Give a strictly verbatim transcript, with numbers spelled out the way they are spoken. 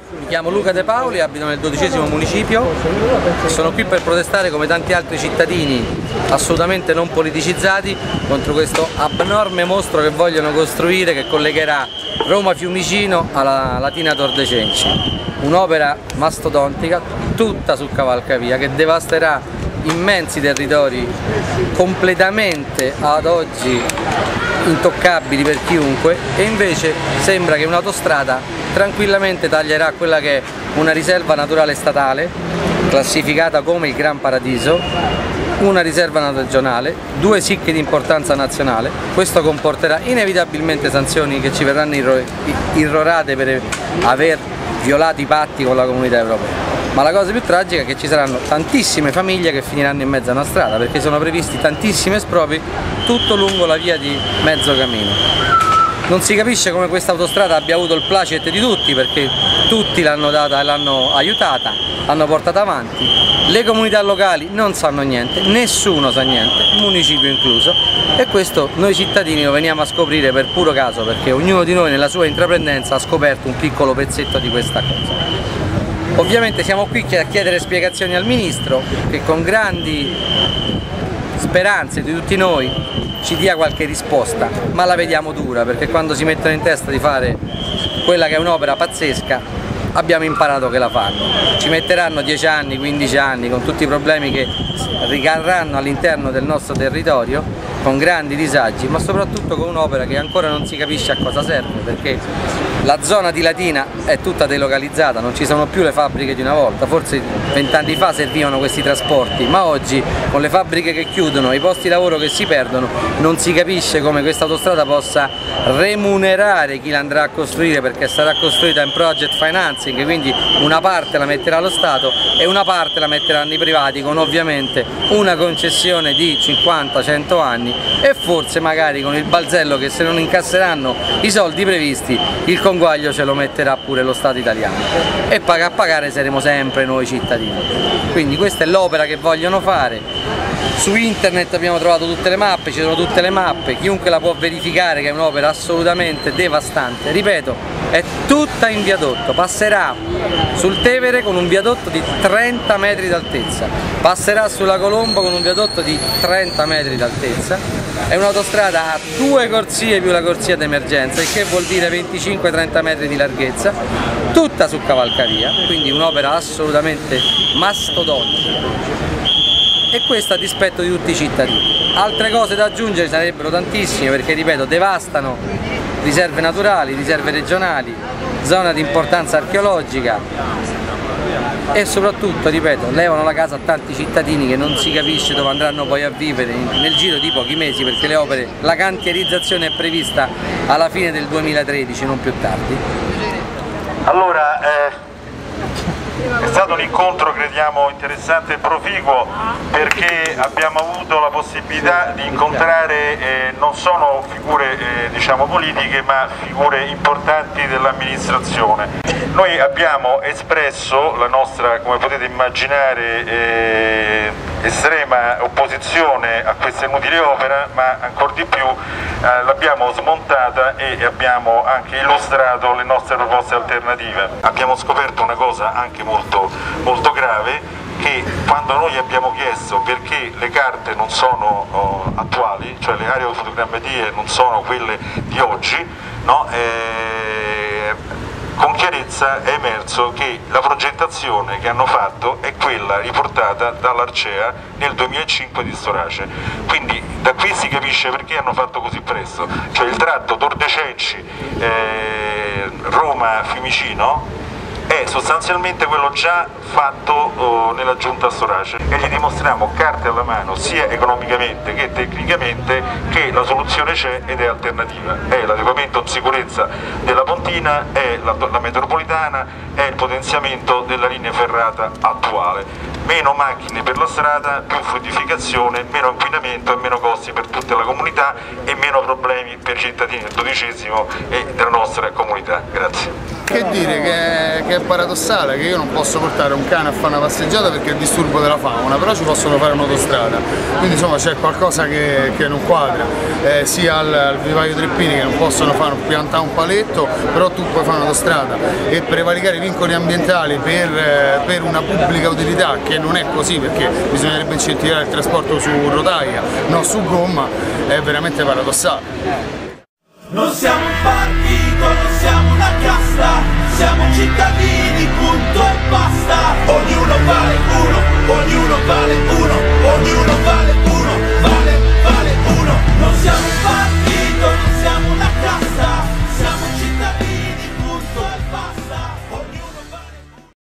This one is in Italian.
Mi chiamo Luca De Paoli, abito nel dodicesimo municipio, sono qui per protestare come tanti altri cittadini assolutamente non politicizzati contro questo abnorme mostro che vogliono costruire, che collegherà Roma Fiumicino alla Latina Tor de' Cenci. Un'opera mastodontica, tutta su cavalcavia, che devasterà immensi territori completamente ad oggi intoccabili per chiunque, e invece sembra che un'autostrada tranquillamente taglierà quella che è una riserva naturale statale classificata come il Gran Paradiso, una riserva regionale, due S I C di importanza nazionale. Questo comporterà inevitabilmente sanzioni che ci verranno irrorate per aver violato i patti con la Comunità Europea. Ma la cosa più tragica è che ci saranno tantissime famiglie che finiranno in mezzo a una strada, perché sono previsti tantissimi espropri tutto lungo la via di mezzo cammino. Non si capisce come questa autostrada abbia avuto il placet di tutti, perché tutti l'hanno data e l'hanno aiutata, l'hanno portata avanti. Le comunità locali non sanno niente, nessuno sa niente, municipio incluso, e questo noi cittadini lo veniamo a scoprire per puro caso, perché ognuno di noi nella sua intraprendenza ha scoperto un piccolo pezzetto di questa cosa. Ovviamente siamo qui a chiedere spiegazioni al Ministro, che con grandi speranze di tutti noi ci dia qualche risposta, ma la vediamo dura, perché quando si mettono in testa di fare quella che è un'opera pazzesca abbiamo imparato che la fanno. Ci metteranno dieci anni, quindici anni, con tutti i problemi che ricadranno all'interno del nostro territorio, con grandi disagi, ma soprattutto con un'opera che ancora non si capisce a cosa serve, perché la zona di Latina è tutta delocalizzata, non ci sono più le fabbriche di una volta. Forse vent'anni fa servivano questi trasporti, ma oggi con le fabbriche che chiudono, i posti di lavoro che si perdono, non si capisce come questa autostrada possa remunerare chi la andrà a costruire, perché sarà costruita in project financing, quindi una parte la metterà lo Stato e una parte la metteranno i privati, con ovviamente una concessione di cinquanta cento anni, e forse magari con il balzello che se non incasseranno i soldi previsti il conguaglio ce lo metterà pure lo Stato italiano, e a pagare saremo sempre noi cittadini. Quindi questa è l'opera che vogliono fare. Su internet abbiamo trovato tutte le mappe, ci sono tutte le mappe, chiunque la può verificare che è un'opera assolutamente devastante. Ripeto, è tutta in viadotto, passerà sul Tevere con un viadotto di trenta metri d'altezza, passerà sulla Colombo con un viadotto di trenta metri d'altezza, è un'autostrada a due corsie più la corsia d'emergenza, il che vuol dire venticinque trenta metri di larghezza, tutta su cavalcavia, quindi un'opera assolutamente mastodontica. E questo a dispetto di tutti i cittadini. Altre cose da aggiungere sarebbero tantissime, perché ripeto, devastano riserve naturali, riserve regionali, zona di importanza archeologica, e soprattutto, ripeto, levano la casa a tanti cittadini che non si capisce dove andranno poi a vivere nel giro di pochi mesi, perché le opere, la cantierizzazione è prevista alla fine del duemilatredici, non più tardi. Allora, eh... è stato un incontro, crediamo, interessante e proficuo, perché abbiamo avuto la possibilità di incontrare eh, non solo figure eh, diciamo politiche, ma figure importanti dell'amministrazione. Noi abbiamo espresso la nostra, come potete immaginare, eh, estrema opposizione a questa inutile opera, ma ancor di più eh, l'abbiamo smontata e abbiamo anche illustrato le nostre proposte alternative. Abbiamo scoperto una cosa anche molto, molto grave, che quando noi abbiamo chiesto perché le carte non sono oh, attuali, cioè le aerofotogrammetrie non sono quelle di oggi, no? eh, con chiarezza è emerso che la progettazione che hanno fatto è quella riportata dall'Arcea nel duemilacinque di Storace. Quindi da qui si capisce perché hanno fatto così presto, cioè il tratto Tor de' Cenci, eh, Roma Fiumicino è sostanzialmente quello già fatto oh, nella giunta Storace, e gli dimostriamo carte alla mano sia economicamente che tecnicamente che la soluzione c'è ed è alternativa. È l'adeguamento in sicurezza della Pontina, è la, la metropolitana, è il potenziamento della linea ferrata attuale. meno macchine per la strada, più fluidificazione, meno inquinamento e meno costi per tutta la comunità e meno problemi per i cittadini del dodicesimo e della nostra comunità. Grazie. Che dire, che è, che è paradossale che io non posso portare un cane a fare una passeggiata perché è il disturbo della fauna, però ci possono fare un'autostrada, quindi insomma c'è qualcosa che, che non quadra, eh, sia al, al vivaio Treppini che non possono fare, piantare un paletto, però tu puoi fare un'autostrada, e prevalicare i vincoli ambientali per, eh, per una pubblica utilità che non è così, perché bisognerebbe incentivare il trasporto su rotaia, non su gomma, è veramente paradossale. Non siamo un partito, non siamo una casta, siamo